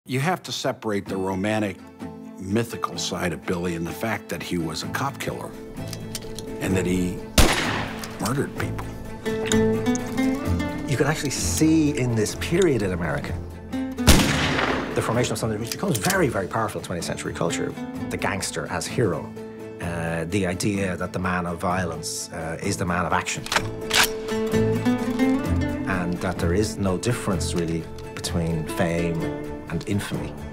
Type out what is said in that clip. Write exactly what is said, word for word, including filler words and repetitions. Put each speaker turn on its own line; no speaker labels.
You have to separate the romantic, mythical side of Billy and the fact that he was a cop killer and that he murdered people.
You can actually see in this period in America the formation of something which becomes very, very powerful in twentieth century culture. The gangster as hero. Uh, the idea that the man of violence uh, is the man of action. And that there is no difference, really, between fame and infamy.